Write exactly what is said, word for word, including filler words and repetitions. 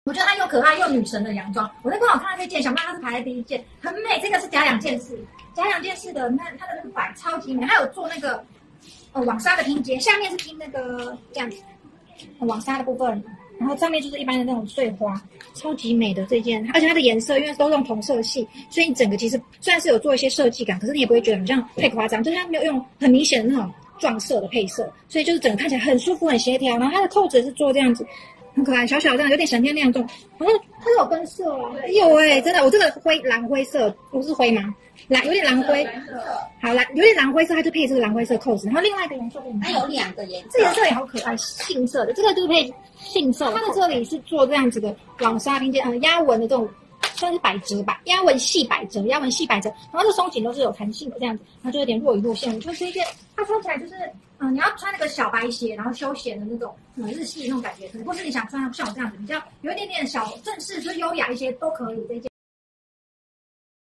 我觉得它又可爱又女神的洋装。我在官网看到这件，想不到它是排在第一件，很美。这个是假两件式，假两件式的，那它的那个摆超级美，还有做那个呃网纱的拼接，下面是拼那个这样子、呃、网纱的部分，然后上面就是一般的那种碎花，超级美的这件。而且它的颜色因为都用同色系，所以你整个其实虽然是有做一些设计感，可是你也不会觉得好像太夸张，就是它没有用很明显的那种撞色的配色，所以就是整个看起来很舒服很协调。然后它的扣子是做这样子。很可爱，小小这样，有点闪电亮动。然后它是有跟色哦，有哎、欸，真的，我这个灰蓝灰色，不是灰吗？蓝有点蓝灰，好蓝，有点蓝灰色，它就配这个蓝灰色扣子。然后另外一个颜色， 它有两个颜色， 这颜色也好可爱，杏色的，这个就是配杏色。它的这里是做这样子的网纱拼接，呃，压纹的这种。算是百折吧，压纹细百折，压纹细百折，然后这松紧都是有弹性的这样子，然后就有点若隐若现。我觉得这一件它穿起来就是，嗯、呃，你要穿那个小白鞋，然后休闲的那种，嗯，日系那种感觉，或是你想穿像我这样子比较有一点点小正式，就是优雅一些都可以。这一件。